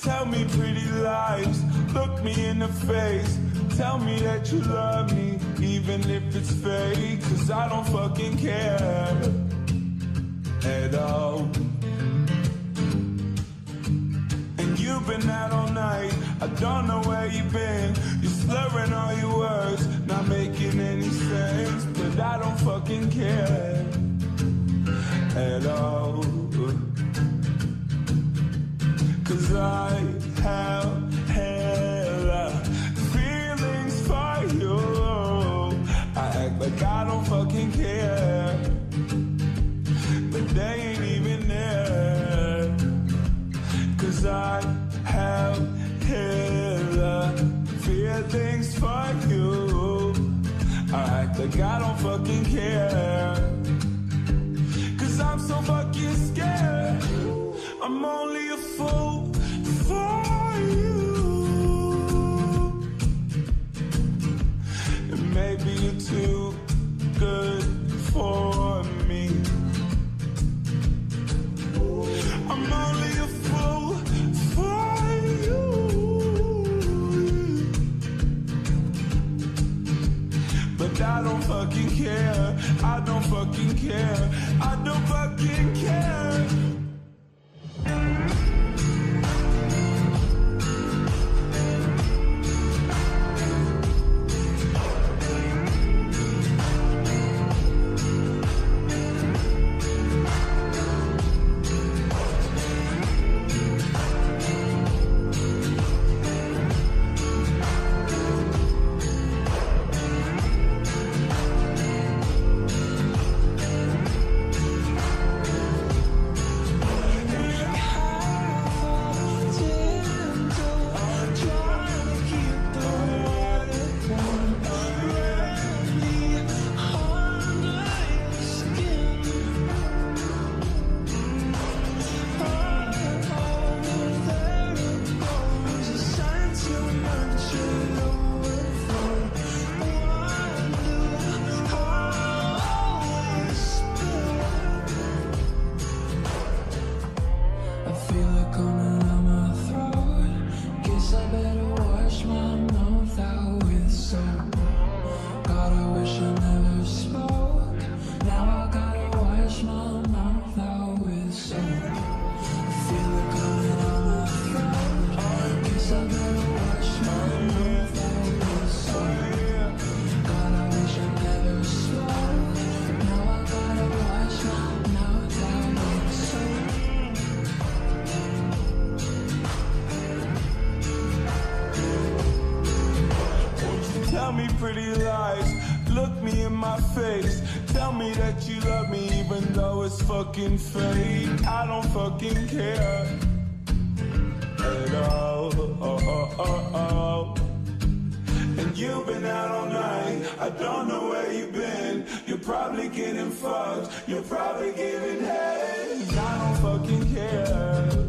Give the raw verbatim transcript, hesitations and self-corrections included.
Tell me pretty lies, look me in the face. Tell me that you love me, even if it's fake. Cause I don't fucking care at all. And you've been out all night, I don't know where you've been. You're slurring all your words, not making any sense. But I don't fucking care at all. Cause I have hella feelings for you. I act like I don't fucking care, but they ain't even there. Cause I have hella feelings for you. I act like I don't fucking care, cause I'm so fucking scared. I'm only a fool for you, and maybe you're too good for me. I'm only a fool for you, but I don't fucking care. I don't fucking care. I don't fucking care. Tell me pretty lies, look me in my face. Tell me that you love me even though it's fucking fake. I don't fucking care at all. Oh, oh, oh, oh. And you've been out all night, I don't know where you've been. You're probably getting fucked, you're probably giving head. I don't fucking care